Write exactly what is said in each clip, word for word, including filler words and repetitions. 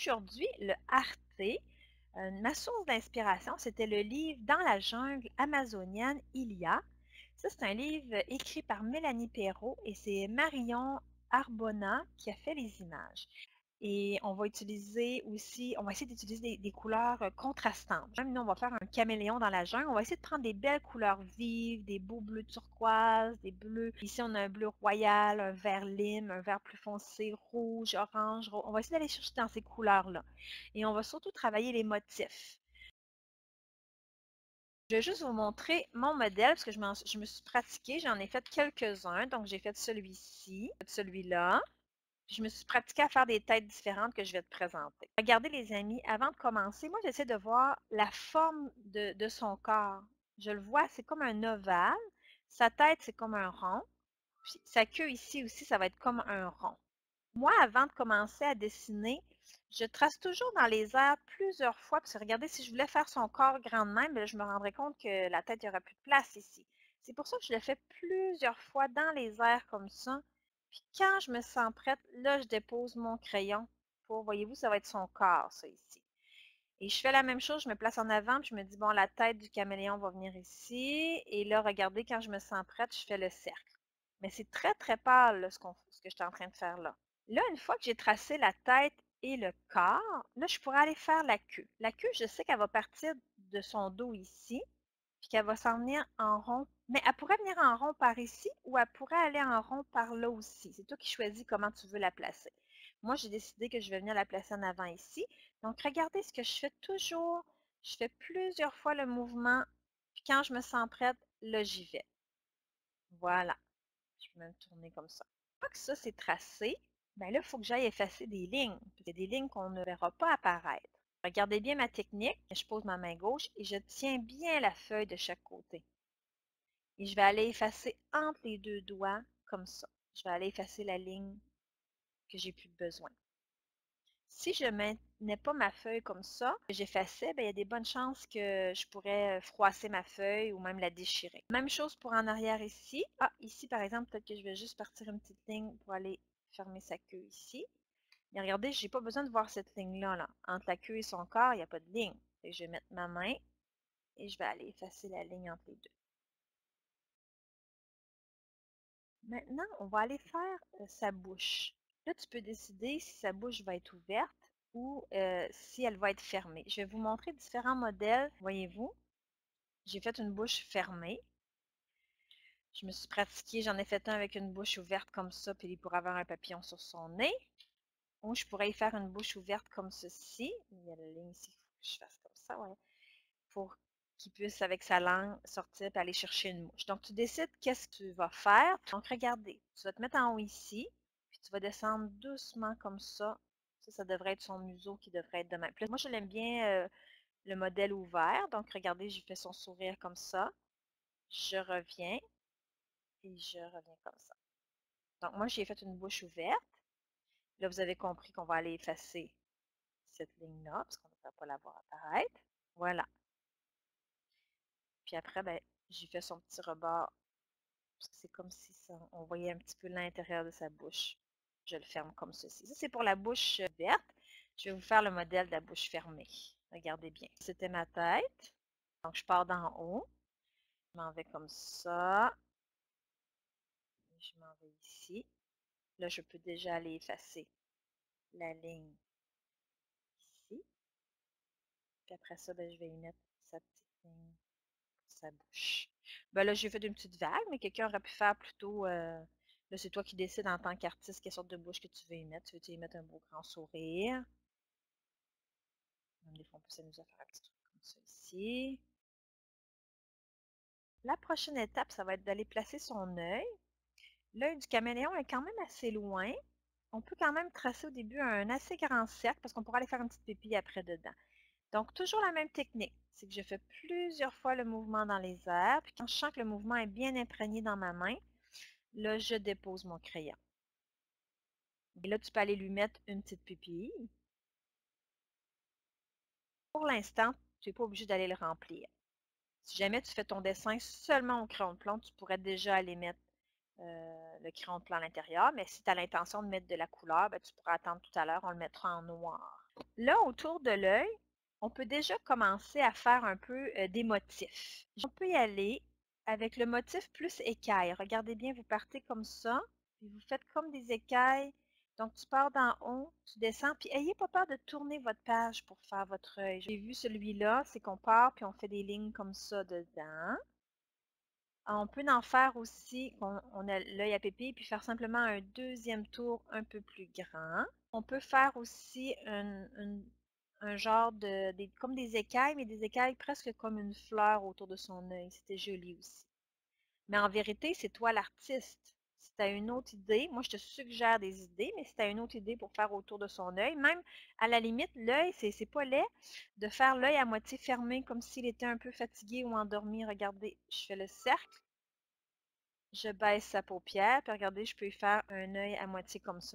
Aujourd'hui, le Arte, euh, ma source d'inspiration, c'était le livre Dans la jungle amazonienne, il y a. Ça, c'est un livre écrit par Mélanie Perrot et c'est Marion Arbona qui a fait les images. Et on va utiliser aussi, on va essayer d'utiliser des, des couleurs euh, contrastantes. Même nous, on va faire un caméléon dans la jungle. On va essayer de prendre des belles couleurs vives, des beaux bleus turquoise, des bleus. Ici, on a un bleu royal, un vert lime, un vert plus foncé, rouge, orange. Rose. On va essayer d'aller chercher dans ces couleurs-là. Et on va surtout travailler les motifs. Je vais juste vous montrer mon modèle parce que je, je me suis pratiquée. J'en ai fait quelques-uns. Donc, j'ai fait celui-ci, celui-là. Je me suis pratiquée à faire des têtes différentes que je vais te présenter. Regardez les amis, avant de commencer, moi j'essaie de voir la forme de, de son corps. Je le vois, c'est comme un ovale. Sa tête, c'est comme un rond. Puis sa queue ici aussi, ça va être comme un rond. Moi, avant de commencer à dessiner, je trace toujours dans les airs plusieurs fois. Parce que regardez, si je voulais faire son corps grand de même, je me rendrais compte que la tête, il n'y aurait plus de place ici. C'est pour ça que je le fais plusieurs fois dans les airs comme ça. Puis quand je me sens prête, là, je dépose mon crayon pour, voyez-vous, ça va être son corps, ça, ici. Et je fais la même chose, je me place en avant, puis je me dis, bon, la tête du caméléon va venir ici. Et là, regardez, quand je me sens prête, je fais le cercle. Mais c'est très, très pâle, là, ce, qu'on, ce que je suis en train de faire là. Là, une fois que j'ai tracé la tête et le corps, là, je pourrais aller faire la queue. La queue, je sais qu'elle va partir de son dos ici, puis qu'elle va s'en venir en rond. Mais elle pourrait venir en rond par ici ou elle pourrait aller en rond par là aussi. C'est toi qui choisis comment tu veux la placer. Moi, j'ai décidé que je vais venir la placer en avant ici. Donc, regardez ce que je fais toujours. Je fais plusieurs fois le mouvement. Puis quand je me sens prête, là, j'y vais. Voilà. Je vais me tourner comme ça. Une fois que ça, c'est tracé, bien là, il faut que j'aille effacer des lignes. Il y a des lignes qu'on ne verra pas apparaître. Regardez bien ma technique. Je pose ma main gauche et je tiens bien la feuille de chaque côté. Et je vais aller effacer entre les deux doigts comme ça. Je vais aller effacer la ligne que j'ai plus besoin. Si je ne maintenais pas ma feuille comme ça, que j'effaçais, il y a des bonnes chances que je pourrais froisser ma feuille ou même la déchirer. Même chose pour en arrière ici. Ah, ici par exemple, peut-être que je vais juste partir une petite ligne pour aller fermer sa queue ici. Mais regardez, je n'ai pas besoin de voir cette ligne-là. Là. Entre la queue et son corps, il n'y a pas de ligne. Et je vais mettre ma main et je vais aller effacer la ligne entre les deux. Maintenant, on va aller faire euh, sa bouche. Là, tu peux décider si sa bouche va être ouverte ou euh, si elle va être fermée. Je vais vous montrer différents modèles. Voyez-vous, j'ai fait une bouche fermée. Je me suis pratiquée, j'en ai fait un avec une bouche ouverte comme ça, puis il pourrait avoir un papillon sur son nez. Ou je pourrais y faire une bouche ouverte comme ceci. Il y a la ligne ici, il faut que je fasse comme ça, ouais. Pour qu'il puisse, avec sa langue, sortir et aller chercher une mouche. Donc, tu décides qu'est-ce que tu vas faire. Donc, regardez, tu vas te mettre en haut ici, puis tu vas descendre doucement comme ça. Ça, ça devrait être son museau qui devrait être de même. Puis, moi, je l'aime bien euh, le modèle ouvert. Donc, regardez, j'ai fait son sourire comme ça. Je reviens et je reviens comme ça. Donc, moi, j'ai fait une bouche ouverte. Là, vous avez compris qu'on va aller effacer cette ligne-là, parce qu'on ne va pas la voir apparaître. Voilà. Puis après, ben, j'ai fait son petit rebord. Parce que c'est comme si ça, on voyait un petit peu l'intérieur de sa bouche. Je le ferme comme ceci. Ça, c'est pour la bouche verte. Je vais vous faire le modèle de la bouche fermée. Regardez bien. C'était ma tête. Donc, je pars d'en haut. Je m'en vais comme ça. Je m'en vais ici. Là, je peux déjà aller effacer la ligne ici. Puis après ça, ben, je vais y mettre sa petite ligne pour sa bouche. Ben là, j'ai fait une petite vague, mais quelqu'un aurait pu faire plutôt... Euh, là, c'est toi qui décides en tant qu'artiste quelle sorte de bouche que tu veux y mettre. Tu veux y mettre un beau grand sourire. Même des fois, on peut s'amuser à faire un petit truc comme ça ici. La prochaine étape, ça va être d'aller placer son œil. L'œil du caméléon est quand même assez loin. On peut quand même tracer au début un assez grand cercle parce qu'on pourra aller faire une petite pupille après dedans. Donc, toujours la même technique. C'est que je fais plusieurs fois le mouvement dans les airs. Puis quand je sens que le mouvement est bien imprégné dans ma main, là, je dépose mon crayon. Et là, tu peux aller lui mettre une petite pupille. Pour l'instant, tu n'es pas obligé d'aller le remplir. Si jamais tu fais ton dessin seulement au crayon de plomb, tu pourrais déjà aller mettre euh, le crayon de plomb à l'intérieur. Mais si tu as l'intention de mettre de la couleur, ben, tu pourras attendre tout à l'heure, on le mettra en noir. Là, autour de l'œil, on peut déjà commencer à faire un peu euh, des motifs. On peut y aller avec le motif plus écaille. Regardez bien, vous partez comme ça, puis vous faites comme des écailles. Donc, tu pars d'en haut, tu descends, puis ayez pas peur de tourner votre page pour faire votre œil. J'ai vu celui-là, c'est qu'on part, puis on fait des lignes comme ça dedans. On peut en faire aussi, on, on a l'œil à pépé, puis faire simplement un deuxième tour un peu plus grand. On peut faire aussi un, un- un genre de, des, comme des écailles, mais des écailles presque comme une fleur autour de son œil. C'était joli aussi. Mais en vérité, c'est toi l'artiste. Si tu as une autre idée, moi je te suggère des idées, mais si tu as une autre idée pour faire autour de son œil, même à la limite, l'œil, c'est c'est pas laid de faire l'œil à moitié fermé comme s'il était un peu fatigué ou endormi. Regardez, je fais le cercle, je baisse sa paupière, puis regardez, je peux y faire un œil à moitié comme ça.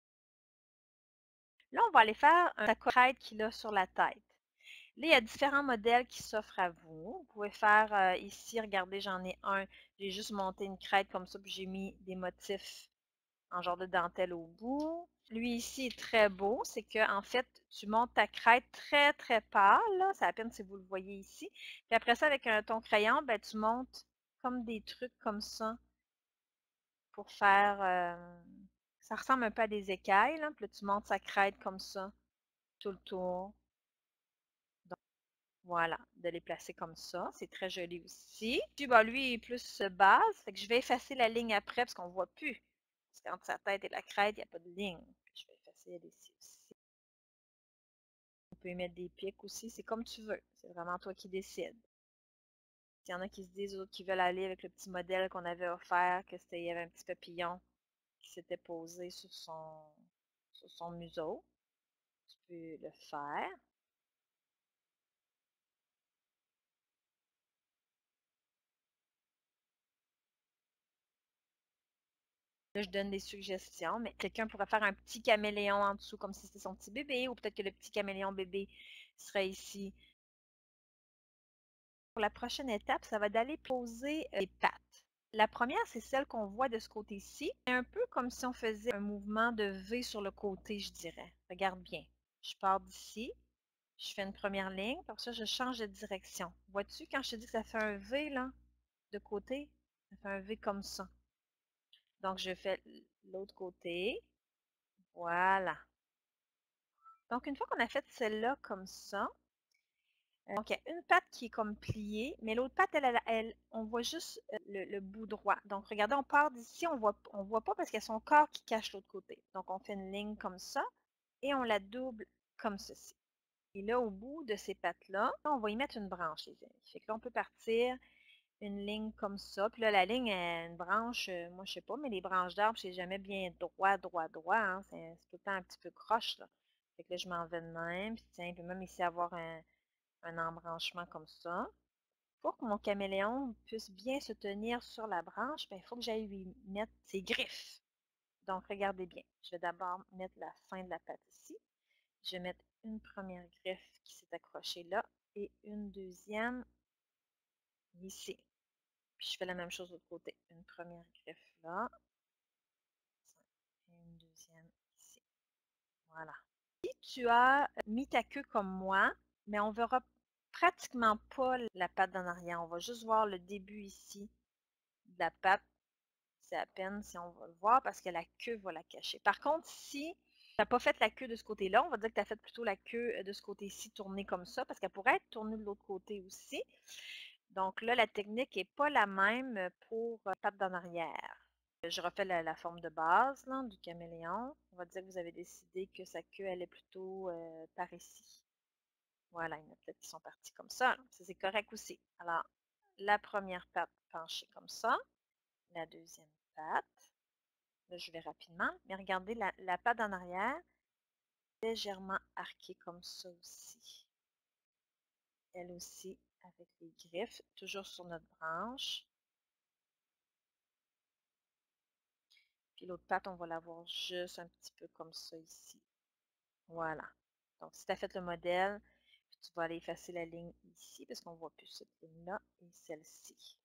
Là, on va aller faire un crête qu'il a sur la tête. Là, il y a différents modèles qui s'offrent à vous. Vous pouvez faire euh, ici, regardez, j'en ai un. J'ai juste monté une crête comme ça, puis j'ai mis des motifs en genre de dentelle au bout. Lui ici est très beau. C'est que en fait, tu montes ta crête très, très pâle. C'est à peine si vous le voyez ici. Puis après ça, avec un, ton crayon, ben, tu montes comme des trucs comme ça pour faire... euh, ça ressemble un peu à des écailles. Là. Puis là, tu montes sa crête comme ça, tout le tour. Donc, voilà, de les placer comme ça. C'est très joli aussi. Puis, bah, lui, il est plus euh, base. Fait que je vais effacer la ligne après parce qu'on ne voit plus. Parce qu'entre sa tête et la crête, il n'y a pas de ligne. Puis, je vais effacer elle ici aussi. On peut y mettre des pics aussi. C'est comme tu veux. C'est vraiment toi qui décides. Il y en a qui se disent, d'autres qui veulent aller avec le petit modèle qu'on avait offert, que c'était, il y avait un petit papillon qui s'était posé sur son, sur son museau. Tu peux le faire. Là, je donne des suggestions, mais quelqu'un pourrait faire un petit caméléon en dessous, comme si c'était son petit bébé, ou peut-être que le petit caméléon bébé serait ici. Pour la prochaine étape, ça va d'aller poser euh, les pattes. La première, c'est celle qu'on voit de ce côté-ci. C'est un peu comme si on faisait un mouvement de V sur le côté, je dirais. Regarde bien. Je pars d'ici, je fais une première ligne, pour ça, je change de direction. Vois-tu, quand je te dis que ça fait un V, là, de côté, ça fait un V comme ça. Donc, je fais l'autre côté. Voilà. Donc, une fois qu'on a fait celle-là comme ça, euh, donc il y a une patte qui est comme pliée, mais l'autre patte, elle, elle, elle- on voit juste euh, le, le bout droit. Donc, regardez, on part d'ici, on voit, on voit pas parce qu'il y a son corps qui cache l'autre côté. Donc, on fait une ligne comme ça et on la double comme ceci. Et là, au bout de ces pattes-là, on va y mettre une branche, les amis. Fait que là, on peut partir une ligne comme ça. Puis là, la ligne, une branche, euh, moi, je sais pas, mais les branches d'arbres, c'est jamais bien droit, droit, droit. Hein. C'est tout le temps un petit peu croche, là. Fait que là, je m'en vais de même. Puis tiens, il peut même ici avoir un, un embranchement comme ça. Pour que mon caméléon puisse bien se tenir sur la branche, ben, il faut que j'aille lui mettre ses griffes. Donc, regardez bien. Je vais d'abord mettre la fin de la patte ici. Je vais mettre une première griffe qui s'est accrochée là et une deuxième ici. Puis je fais la même chose de l'autre côté. Une première griffe là. Et une deuxième ici. Voilà. Si tu as mis ta queue comme moi, mais on ne verra pratiquement pas la patte d'en arrière. On va juste voir le début ici de la patte. C'est à peine si on va le voir parce que la queue va la cacher. Par contre, si tu n'as pas fait la queue de ce côté-là, on va dire que tu as fait plutôt la queue de ce côté-ci tournée comme ça parce qu'elle pourrait être tournée de l'autre côté aussi. Donc là, la technique n'est pas la même pour patte d'en arrière. Je refais la, la forme de base là, du caméléon. On va dire que vous avez décidé que sa queue, elle est plutôt euh, par ici. Voilà, il y en a peut-être qui sont partis comme ça. Ça, c'est correct aussi. Alors, la première patte penchée comme ça. La deuxième patte. Là, je vais rapidement. Mais regardez, la, la patte en arrière, légèrement arquée comme ça aussi. Elle aussi, avec les griffes, toujours sur notre branche. Puis l'autre patte, on va l'avoir juste un petit peu comme ça ici. Voilà. Donc, si tu as fait le modèle, tu vas aller effacer la ligne ici parce qu'on ne voit plus cette ligne-là et celle-ci.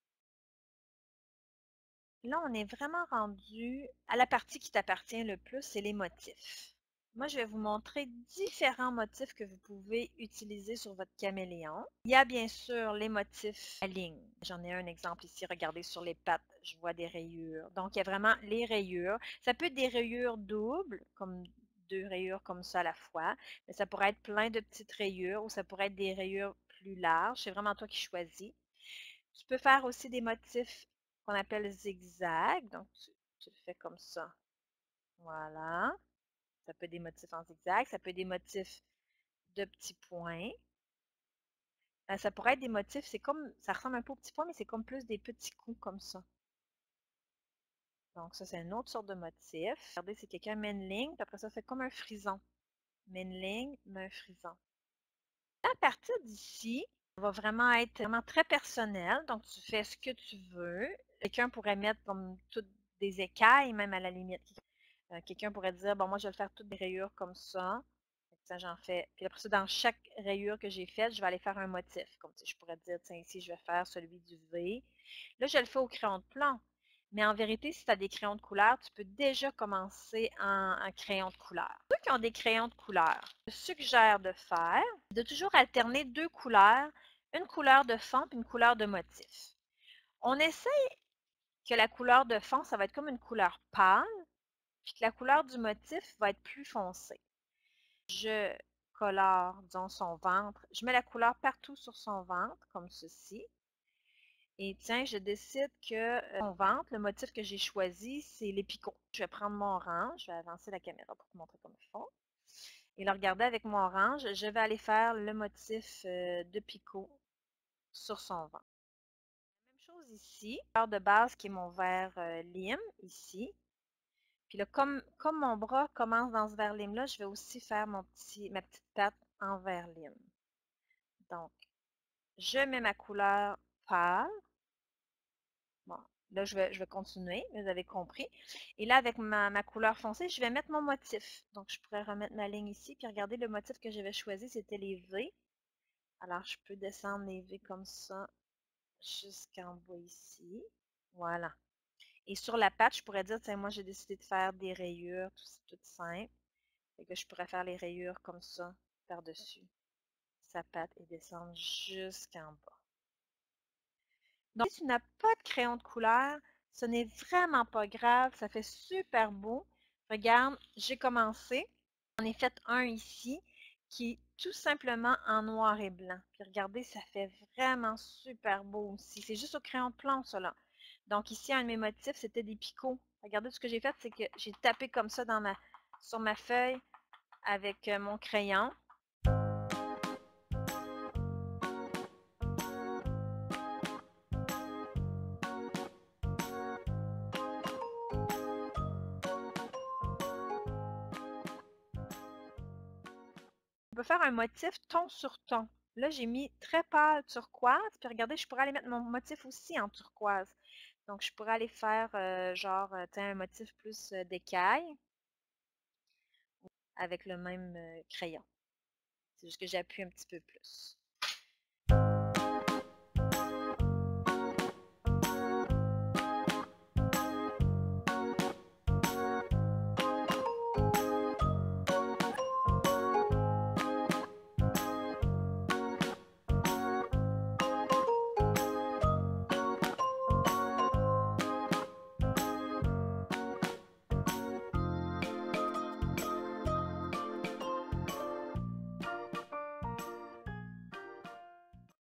Là, on est vraiment rendu à la partie qui t'appartient le plus, c'est les motifs. Moi, je vais vous montrer différents motifs que vous pouvez utiliser sur votre caméléon. Il y a bien sûr les motifs à ligne. J'en ai un exemple ici, regardez sur les pattes, je vois des rayures. Donc, il y a vraiment les rayures. Ça peut être des rayures doubles, comme deux rayures comme ça à la fois, mais ça pourrait être plein de petites rayures ou ça pourrait être des rayures plus larges. C'est vraiment toi qui choisis. Tu peux faire aussi des motifs qu'on appelle zigzag. Donc, tu, tu le fais comme ça. Voilà. Ça peut être des motifs en zigzag, ça peut être des motifs de petits points. Euh, ça pourrait être des motifs, c'est comme, ça ressemble un peu aux petits points, mais c'est comme plus des petits coups comme ça. Donc ça, c'est une autre sorte de motif. Regardez, c'est quelqu'un met une ligne, puis après ça, fait comme un frison. Met une ligne, met un frison. À partir d'ici, ça va vraiment être vraiment très personnel. Donc, tu fais ce que tu veux. Quelqu'un pourrait mettre comme toutes des écailles, même à la limite. Euh, Quelqu'un pourrait dire, bon, moi, je vais le faire toutes des rayures comme ça. Ça, j'en fais. Puis après ça, dans chaque rayure que j'ai faite, je vais aller faire un motif. Comme je pourrais dire, tiens, ici, je vais faire celui du V. Là, je le fais au crayon de plomb. Mais en vérité, si tu as des crayons de couleur, tu peux déjà commencer en, en crayon de couleur. Ceux qui ont des crayons de couleur, je suggère de faire, de toujours alterner deux couleurs, une couleur de fond et une couleur de motif. On essaie que la couleur de fond, ça va être comme une couleur pâle, puis que la couleur du motif va être plus foncée. Je colore, disons, son ventre. Je mets la couleur partout sur son ventre, comme ceci. Et tiens, je décide que euh, mon ventre, le motif que j'ai choisi, c'est les picots. Je vais prendre mon orange, je vais avancer la caméra pour vous montrer comme il faut. Et là, regardez avec mon orange, je vais aller faire le motif euh, de picot sur son ventre. Même chose ici, la couleur de base qui est mon vert euh, lime, ici. Puis là, comme, comme mon bras commence dans ce vert lime-là, je vais aussi faire mon petit, ma petite patte en vert lime. Donc, je mets ma couleur pâle. Bon, là, je vais, je vais continuer, vous avez compris. Et là, avec ma, ma couleur foncée, je vais mettre mon motif. Donc, je pourrais remettre ma ligne ici. Puis, regardez, le motif que j'avais choisi, c'était les V. Alors, je peux descendre les V comme ça jusqu'en bas ici. Voilà. Et sur la patte, je pourrais dire, tiens, moi, j'ai décidé de faire des rayures, tout, tout simple. Et que je pourrais faire les rayures comme ça, par-dessus sa patte et descendre jusqu'en bas. Donc, si tu n'as pas de crayon de couleur, ce n'est vraiment pas grave, ça fait super beau. Regarde, j'ai commencé, j'en ai fait un ici qui est tout simplement en noir et blanc. Puis regardez, ça fait vraiment super beau aussi. C'est juste au crayon de plomb, cela. Donc ici, un de mes motifs, c'était des picots. Regardez, ce que j'ai fait, c'est que j'ai tapé comme ça dans ma, sur ma feuille avec euh, mon crayon. On peut faire un motif ton sur ton. Là, j'ai mis très pâle turquoise. Puis regardez, je pourrais aller mettre mon motif aussi en turquoise. Donc, je pourrais aller faire euh, genre, euh, un motif plus euh, d'écaille avec le même euh, crayon. C'est juste que j'appuie un petit peu plus.